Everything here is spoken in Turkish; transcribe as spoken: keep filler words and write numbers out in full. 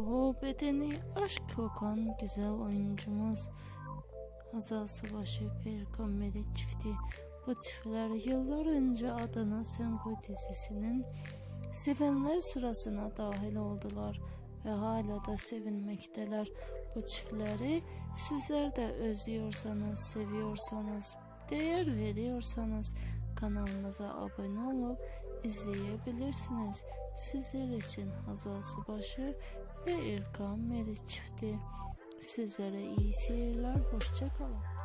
ruhu bedeni aşk kokan güzel oyuncumuz Hazal Subaşı ve Erkan Meriç çifti. Bu çiftler yıllar önce Adana Sen Koy dizisinin sevenler sırasına dahil oldular ve hala da sevinmekteler. Bu çiftleri sizler de özlüyorsanız, seviyorsanız, değer veriyorsanız kanalımıza abone olup izleyebilirsiniz. Sizler için Hazal Subaşı ve Erkan Meriç çifti. Sizlere iyi seyirler, hoşça kalın.